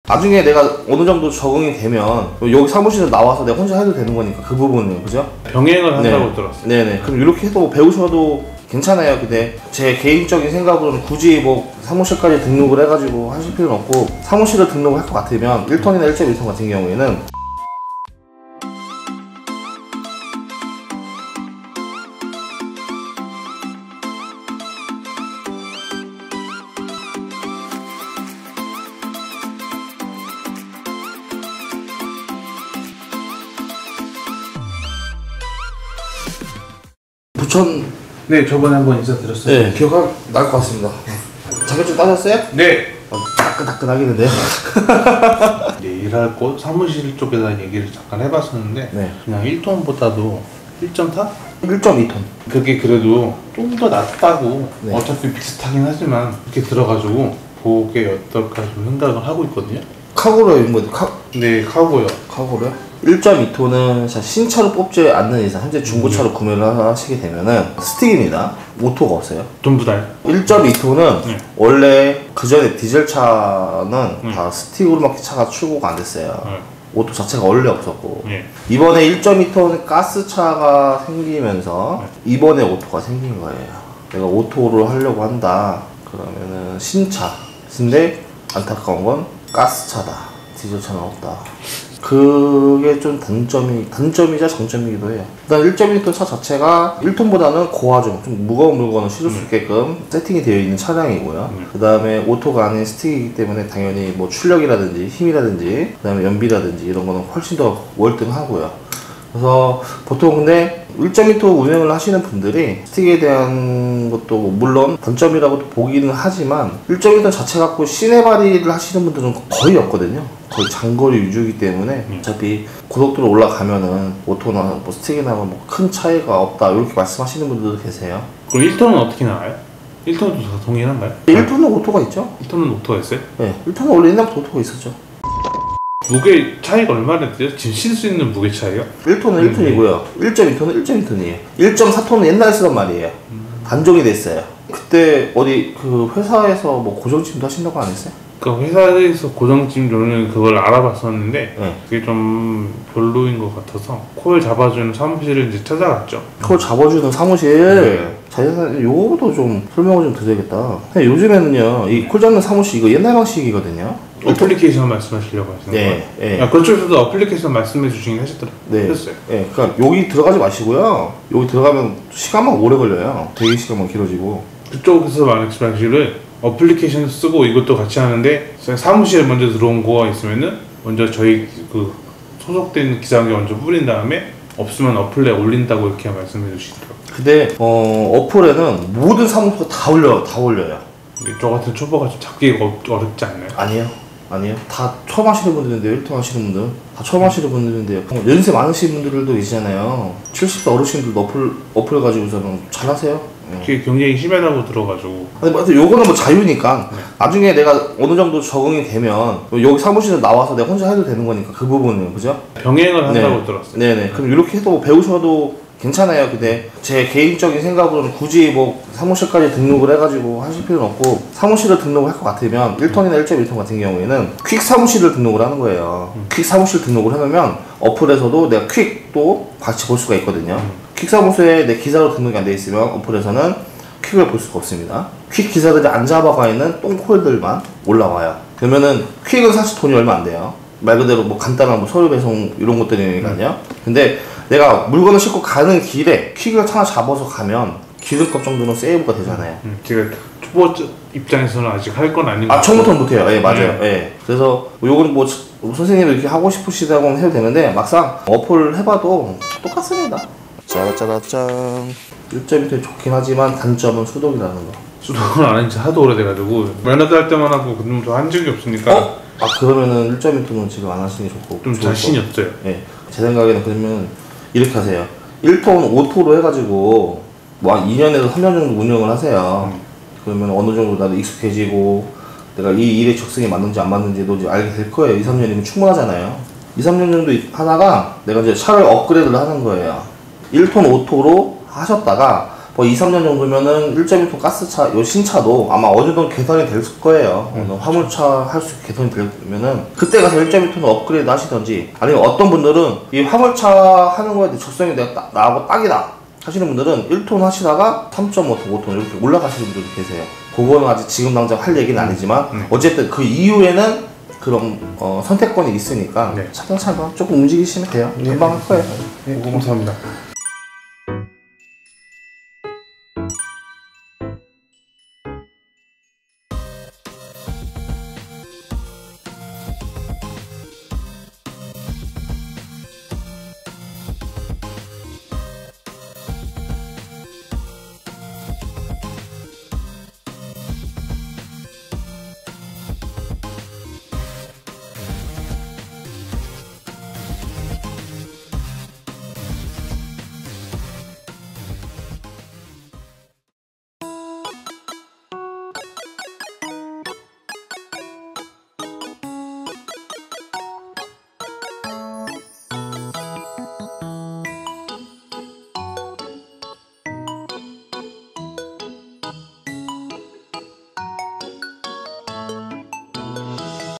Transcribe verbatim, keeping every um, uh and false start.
나중에 내가 어느 정도 적응이 되면 여기 사무실에 나와서 내가 혼자 해도 되는 거니까 그 부분은 그죠? 병행을 한다고 네. 들었어요. 네네. 그럼 이렇게 해도 배우셔도 괜찮아요. 근데 제 개인적인 생각으로는 굳이 뭐 사무실까지 등록을 해가지고 하실 필요는 없고, 사무실을 등록을 할 것 같으면 일 톤이나 일 점 일 톤 같은 경우에는 부천. 네, 저번에 한번 인사드렸어요. 네, 기억 날 것 같습니다. 자격증 따셨어요? 네. 어, 따끈따끈하겠는데요? 네, 일할 곳 사무실 쪽에 대한 얘기를 잠깐 해봤었는데 네. 그냥 일 톤보다도 일 점 사? 일 점 이 톤. 그게 그래도 좀 더 낫다고. 네. 어차피 비슷하긴 하지만 이렇게 들어가지고 그게 어떨까 좀 생각을 하고 있거든요. 카고로 있는 거죠? 카... 네, 카고요. 카고로요? 일 점 이 톤은 신차로 뽑지 않는 이상, 현재 중고차로 음. 구매를 하시게 되면은 스틱입니다. 오토가 없어요. 전부 다요? 일 점 이 톤은 네. 원래 그 전에 디젤 차는 네. 다 스틱으로밖에 차가 출고가 안 됐어요. 네. 오토 자체가 원래 없었고, 네. 이번에 일 점 이 톤 가스차가 생기면서 네. 이번에 오토가 생긴 거예요. 내가 오토를 하려고 한다 그러면은 신차. 근데 안타까운 건 가스차다, 디젤차는 없다. 그게 좀 단점이, 단점이자 장점이기도 해요. 일단 일 점 이 톤 차 자체가 일 톤보다는 고화중, 좀 무거운 물건을 실을 수 있게끔 세팅이 되어 있는 차량이고요. 그 다음에 오토가 아닌 스틱이기 때문에 당연히 뭐 출력이라든지 힘이라든지 그 다음에 연비라든지 이런 거는 훨씬 더 월등하고요. 그래서 보통 근데 일 점 이 톤 운행을 하시는 분들이 스틱에 대한 것도 물론 단점이라고 보기는 하지만 일 점 이 톤 자체 갖고 시내 발휘를 하시는 분들은 거의 없거든요. 거의 장거리 위주이기 때문에 음. 어차피 고속도로 올라가면은 오토나 뭐 스틱이나 뭐 큰 차이가 없다 이렇게 말씀하시는 분들도 계세요. 그럼 일 톤은 어떻게 나와요? 일 톤도 다 동일한가요? 일 톤은 오토가 있죠? 일 톤은 오토가 있어요? 네, 일 톤은 원래 옛날부터 오토가 있었죠. 무게 차이가 얼마나 돼요? 지금 실 수 있는 무게 차이요? 일 톤은 일 톤이고요. 일 점 이 톤은 일 점 이 톤이에요. 일 점 사 톤은 옛날에 쓰던 말이에요. 음. 단종이 됐어요. 그때 어디 그 회사에서 뭐 고정짐도 하신다고 안 했어요? 그 회사에서 고정짐 저는 그걸 알아봤었는데 네. 그게 좀 별로인 것 같아서 콜 잡아주는 사무실을 이제 찾아갔죠. 콜 잡아주는 사무실. 네. 자기가 요것도 좀 설명을 좀 드려야겠다. 요즘에는요 이 콜 잡는 사무실 이거 옛날 방식이거든요. 어플리케이션 말씀하시려고 하시는 네, 거예요? 네. 아, 그쪽에서도 어플리케이션 말씀해 주시긴 하셨더라고요. 네. 했어요. 네. 그러니까 여기 들어가지 마시고요. 여기 들어가면 시간만 오래 걸려요. 대기 시간만 길어지고. 그쪽에서 말씀하시기를 어플리케이션 쓰고 이것도 같이 하는데 사무실에 먼저 들어온 거가 있으면은 먼저 저희 그 소속된 기사한테 먼저 뿌린 다음에 없으면 어플에 올린다고 이렇게 말씀해 주시더라고요. 근데 어, 어플에는 모든 사무소가 다 올려요. 다 올려요. 저 같은 초보가 좀 잡기가 어렵지 않나요? 아니요. 아니요. 다 처음 하시는 분들인데요. 일 톤 하시는 분들. 다 처음 하시는 분들인데요. 연세 많으신 분들도 계시잖아요. 칠십 대 어르신들도 어플, 어플 가지고서는 잘 하세요. 그게 굉장히 심하다고 들어가지고. 근데 뭐 요거는 뭐 자유니까 네. 나중에 내가 어느 정도 적응이 되면 여기 사무실에 나와서 내가 혼자 해도 되는 거니까 그 부분은 그죠? 병행을 한다고 네. 들었어요. 네네. 그럼 이렇게 해도 배우셔도 괜찮아요. 근데 제 개인적인 생각으로는 굳이 뭐 사무실까지 등록을 해가지고 하실 필요는 없고, 사무실을 등록을 할 것 같으면 일 톤이나 일 점 일 톤 같은 경우에는 퀵 사무실을 등록을 하는 거예요. 음. 퀵 사무실 등록을 해놓으면 어플에서도 내가 퀵도 같이 볼 수가 있거든요. 음. 퀵 사무소에 내 기사로 등록이 안 돼 있으면 어플에서는 퀵을 볼 수가 없습니다. 퀵 기사들이 안 잡아가 있는 똥콜들만 올라와요. 그러면은 퀵은 사실 돈이 얼마 안 돼요. 말 그대로 뭐 간단한 뭐 서류 배송 이런 것들이니까요. 음. 근데 내가 물건을 싣고 가는 길에 퀵을 하나 잡아서 가면 기름값 정도는 세이브가 되잖아요. 음, 제가 초보 입장에서는 아직 할 건 아닌 것 같아요. 아, 처음부터 못해요. 예, 맞아요. 네. 예. 그래서 요거는 뭐 선생님이 이렇게 하고 싶으시다고 해도 되는데 막상 어플 해봐도 똑같습니다. 짜라짜라짠. 일 점 이 톤이 좋긴 하지만 단점은 수동이라는 거. 수동을 안 한 지 하도 오래돼가지고 면허도 할 때만 하고 그놈 저 한 적이 없으니까. 어? 아, 그러면은 일 점 이 톤은 지금 안 하시는 게 좋고 좀 자신이 거. 없어요. 예. 제 생각에는 그러면 이렇게 하세요. 일 톤 오토로 해가지고 뭐 한 이 년에서 삼 년 정도 운영을 하세요. 음. 그러면 어느 정도 나도 익숙해지고 내가 이 일의 적성이 맞는지 안 맞는지도 이제 알게 될 거예요. 이, 삼 년이면 충분하잖아요. 이, 삼 년 정도 하다가 내가 이제 차를 업그레이드를 하는 거예요. 일 톤 오토로 하셨다가 뭐 이, 삼 년 정도면은 일 점 일 톤 가스차, 요 신차도 아마 어느 정도 개선이 될 거예요. 음. 화물차 할 수 개선이 되면은 그때 가서 일 점 일 톤 업그레이드 하시던지, 아니면 어떤 분들은 이 화물차 하는 거에 대해 적성이 내가 딱, 나하고 딱이다 하시는 분들은 일 톤 하시다가 삼 점 오 톤, 오 톤 이렇게 올라가시는 분들도 계세요. 그거는 아직 지금 당장 할 얘기는 아니지만 음. 어쨌든 그 이후에는 그런 어, 선택권이 있으니까 네. 차근차근 조금 움직이시면 돼요. 금방 할 거예요. 네, 감사합니다.